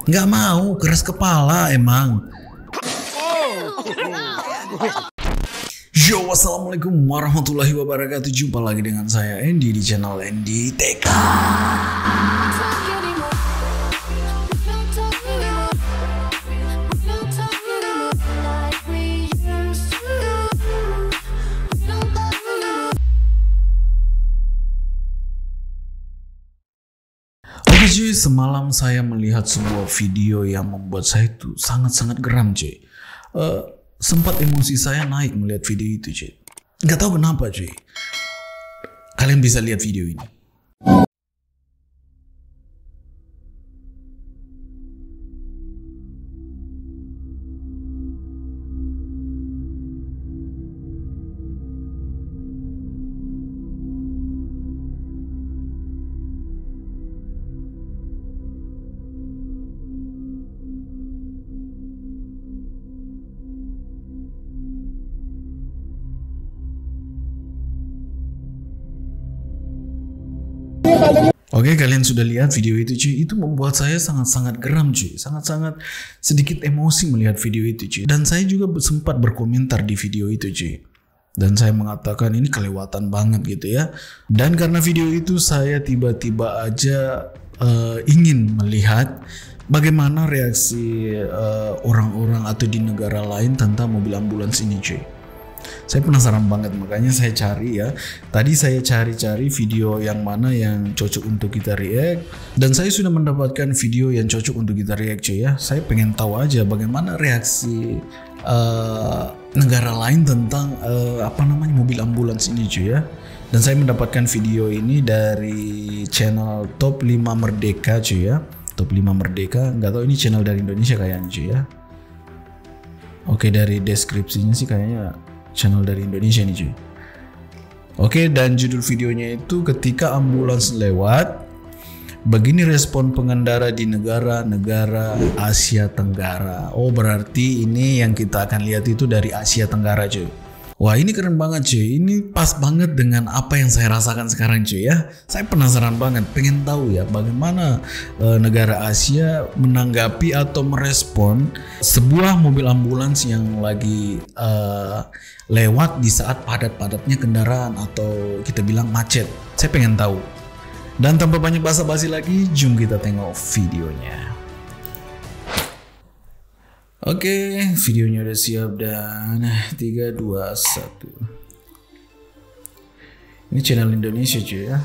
Nggak mau, keras kepala emang. Yo, wassalamualaikum warahmatullahi wabarakatuh. Jumpa lagi dengan saya Andy di channel Andy TK. Oke cuy, semalam saya melihat sebuah video yang membuat saya tuh sangat-sangat geram cuy. Sempat emosi saya naik melihat video itu cuy. Nggak tahu kenapa cuy. Kalian bisa lihat video ini. Oke, kalian sudah lihat video itu cuy. Itu membuat saya sangat-sangat geram cuy. Sangat-sangat sedikit emosi melihat video itu cuy. Dan saya juga sempat berkomentar di video itu cuy. Dan saya mengatakan ini kelewatan banget gitu ya. Dan karena video itu saya tiba-tiba aja ingin melihat bagaimana reaksi orang-orang atau di negara lain tentang mobil ambulans ini cuy. Saya penasaran banget, makanya saya cari ya. Tadi saya cari-cari video yang mana yang cocok untuk kita react, dan saya sudah mendapatkan video yang cocok untuk kita react cuy ya. Saya pengen tahu aja bagaimana reaksi negara lain tentang mobil ambulans ini cuy ya. Dan saya mendapatkan video ini dari channel Top 5 Merdeka cuy ya. Top 5 Merdeka, nggak tahu ini channel dari Indonesia kayaknya cuy ya. Oke, dari deskripsinya sih kayaknya channel dari Indonesia nih cuy. Oke, dan judul videonya itu ketika ambulans lewat, begini respon pengendara di negara-negara Asia Tenggara. Oh, berarti ini yang kita akan lihat itu dari Asia Tenggara cuy. Wah, ini keren banget cuy. Ini pas banget dengan apa yang saya rasakan sekarang cuy ya. Saya penasaran banget, pengen tahu ya bagaimana negara Asia menanggapi atau merespon sebuah mobil ambulans yang lagi lewat di saat padat-padatnya kendaraan atau kita bilang macet. Saya pengen tahu. Dan tanpa banyak basa-basi lagi, jom kita tengok videonya. Oke, videonya udah siap dan 3, 2, 1. Ini channel Indonesia cuy ya.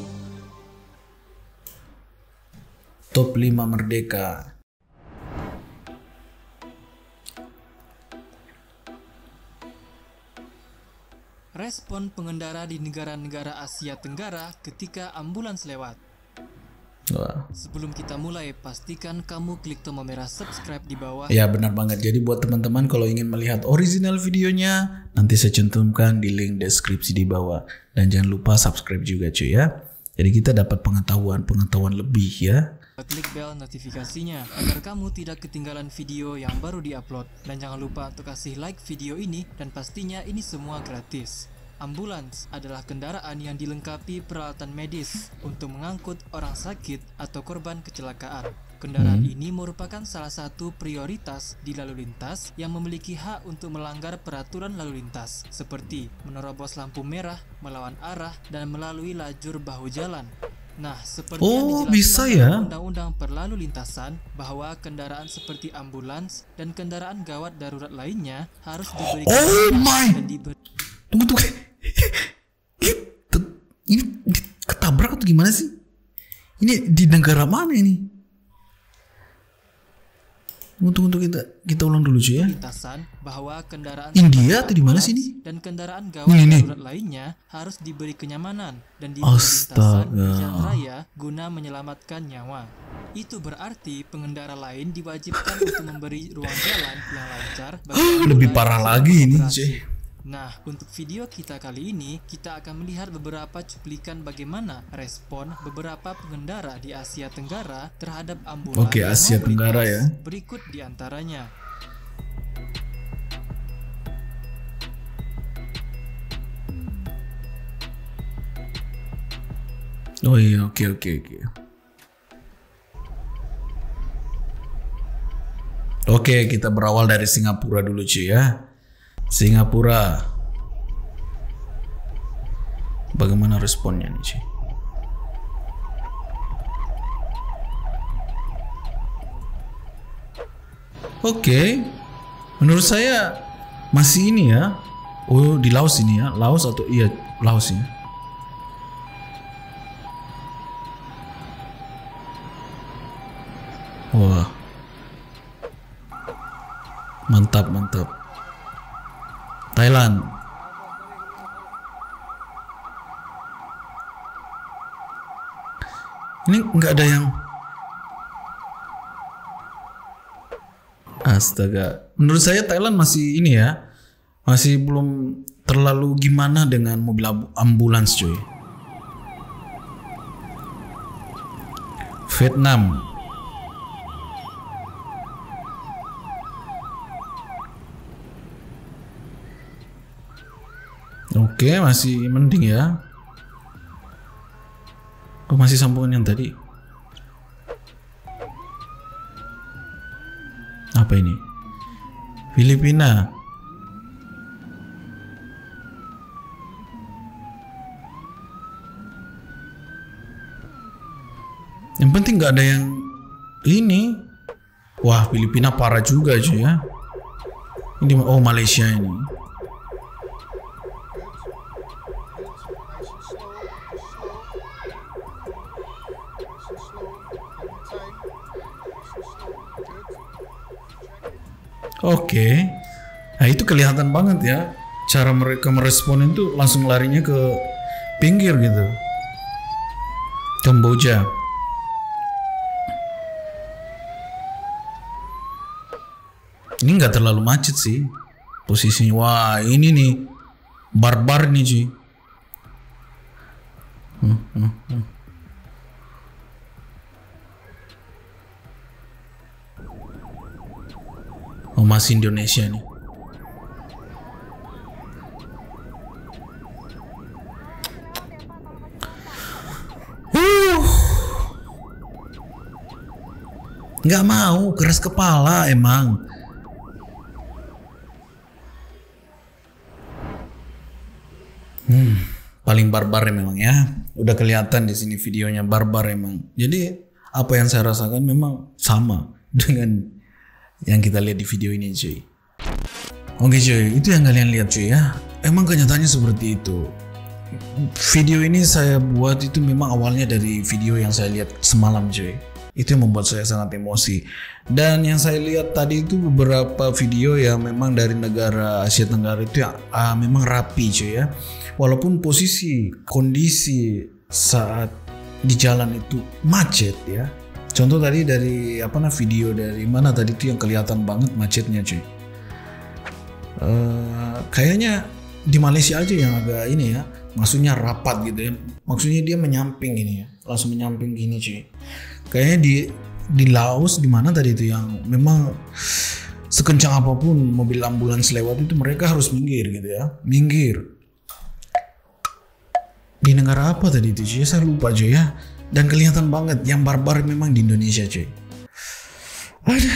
Top 5 Merdeka. Respon pengendara di negara-negara Asia Tenggara ketika ambulans lewat. Wah. Sebelum kita mulai, pastikan kamu klik tombol merah subscribe di bawah. Ya, benar banget. Jadi buat teman-teman kalau ingin melihat original videonya, nanti saya cantumkan di link deskripsi di bawah. Dan jangan lupa subscribe juga cuy ya. Jadi kita dapat pengetahuan lebih ya. Klik bel notifikasinya agar kamu tidak ketinggalan video yang baru diupload. Dan jangan lupa untuk kasih like video ini, dan pastinya ini semua gratis. Ambulans adalah kendaraan yang dilengkapi peralatan medis untuk mengangkut orang sakit atau korban kecelakaan. Kendaraan ini merupakan salah satu prioritas di lalu lintas yang memiliki hak untuk melanggar peraturan lalu lintas, seperti menerobos lampu merah, melawan arah, dan melalui lajur bahu jalan. Nah, seperti yang dijelaskan dalam Undang-Undang Perlalu Lintasan, bahwa kendaraan seperti ambulans dan kendaraan gawat darurat lainnya harus diberi dan diberi. Tunggu. Ini ketabrak atau gimana sih? Ini di negara mana ini? Untuk kita ulang dulu cuy ya. Bahwa kendaraan India atau di mana sih ini? Dan kendaraan gawat darurat lainnya harus diberi kenyamanan dan diberi lintasan di jalan raya guna menyelamatkan nyawa. Itu berarti pengendara lain diwajibkan untuk memberi ruang jalan yang lancar bagi lebih parah lagi ini cuy. Nah, untuk video kita kali ini, kita akan melihat beberapa cuplikan bagaimana respon beberapa pengendara di Asia Tenggara terhadap ambulans. Oke, Asia Tenggara ya. Berikut diantaranya. Oh iya, oke. Oke, kita berawal dari Singapura dulu cuy ya. Singapura. Bagaimana responnya nih cuy? Oke, menurut saya masih ini ya. Oh, di Laos ini ya, Laos atau iya Laos ya. Wah, mantap mantap. Thailand. Ini nggak ada yang. Astaga, menurut saya Thailand masih ini ya, masih belum terlalu gimana dengan mobil ambulans cuy. Vietnam. Oke, masih mending ya. Oh, masih sambungan yang tadi. Apa ini? Filipina. Yang penting nggak ada yang ini. Wah, Filipina parah juga cuy ya. Ini oh Malaysia ini. Oke, nah itu kelihatan banget ya cara mereka merespon itu langsung larinya ke pinggir gitu. Kamboja. Ini nggak terlalu macet sih posisinya. Wah ini nih barbar nih cuy. Oh masih Indonesia nih. Nggak mau, keras kepala emang. Paling barbar memang ya. Udah kelihatan di sini videonya barbar emang. Jadi apa yang saya rasakan memang sama dengan yang kita lihat di video ini cuy. Oke cuy, itu yang kalian lihat cuy ya. Emang kenyataannya seperti itu. Video ini saya buat itu memang awalnya dari video yang saya lihat semalam cuy. Itu yang membuat saya sangat emosi. Dan yang saya lihat tadi itu beberapa video yang memang dari negara Asia Tenggara itu memang rapi cuy ya. Walaupun posisi kondisi saat di jalan itu macet ya. Contoh tadi dari video dari mana tadi itu yang kelihatan banget macetnya cuy. Kayaknya di Malaysia aja yang agak ini ya, maksudnya rapat gitu ya. Maksudnya dia menyamping gini ya, langsung menyamping gini cuy. Kayaknya di Laos di mana tadi itu yang memang sekencang apapun mobil ambulans lewat itu mereka harus minggir gitu ya, minggir. Di negara apa tadi itu cuy? Saya lupa cuy ya. Dan kelihatan banget yang barbar memang di Indonesia cuy. Aduh.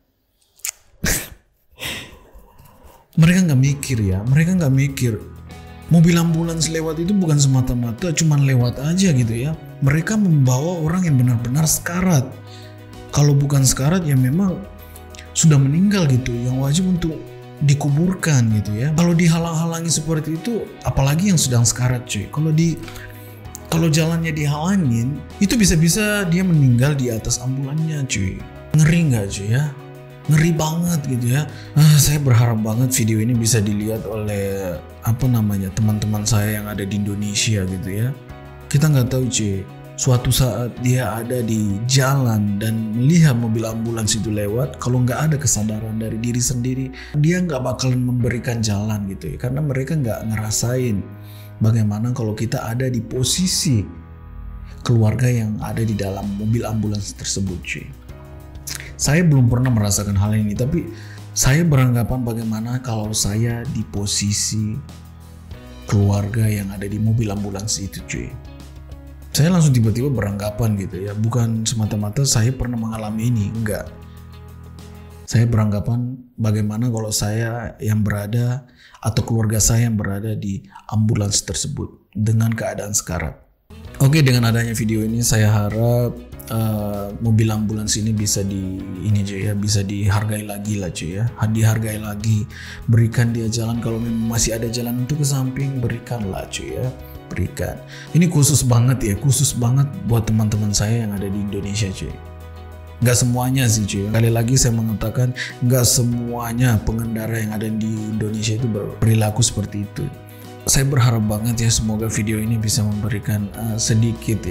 Mereka nggak mikir ya, mereka nggak mikir. Mobil ambulans lewat itu bukan semata-mata cuman lewat aja gitu ya. Mereka membawa orang yang benar-benar sekarat. Kalau bukan sekarat ya memang sudah meninggal gitu, yang wajib untuk dikuburkan gitu ya. Kalau dihalang-halangi seperti itu, apalagi yang sedang sekarat cuy. Kalau jalannya dihalangin, itu bisa-bisa dia meninggal di atas ambulannya cuy. Ngeri nggak cuy ya? Ngeri banget gitu ya. Saya berharap banget video ini bisa dilihat oleh teman-teman saya yang ada di Indonesia gitu ya. Kita nggak tahu cuy, suatu saat dia ada di jalan dan melihat mobil ambulans itu lewat, kalau nggak ada kesadaran dari diri sendiri, dia nggak bakalan memberikan jalan gitu ya. Karena mereka nggak ngerasain bagaimana kalau kita ada di posisi keluarga yang ada di dalam mobil ambulans tersebut cuy. Saya belum pernah merasakan hal ini, tapi saya beranggapan bagaimana kalau saya di posisi keluarga yang ada di mobil ambulans itu cuy. Saya langsung tiba-tiba beranggapan gitu ya, bukan semata-mata saya pernah mengalami ini, enggak. Saya beranggapan bagaimana kalau saya yang berada atau keluarga saya yang berada di ambulans tersebut dengan keadaan sekarat. Oke, dengan adanya video ini saya harap mobil ambulans ini bisa bisa dihargai lagi lah cuy ya. Dihargai lagi, berikan dia jalan, kalau memang masih ada jalan untuk ke samping berikanlah cuy ya. Berikan. Ini khusus banget buat teman-teman saya yang ada di Indonesia cuy. Nggak semuanya sih cuy. Kali lagi saya mengatakan nggak semuanya pengendara yang ada di Indonesia itu berperilaku seperti itu. Saya berharap banget ya semoga video ini bisa memberikan sedikit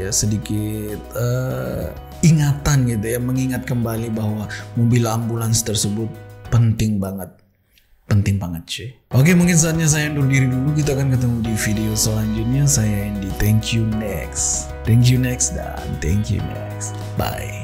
ingatan gitu ya, mengingat kembali bahwa mobil ambulans tersebut penting banget cuy. Oke, mungkin saatnya saya undur diri dulu. Kita akan ketemu di video selanjutnya. Saya Andy, thank you next dan thank you next, bye.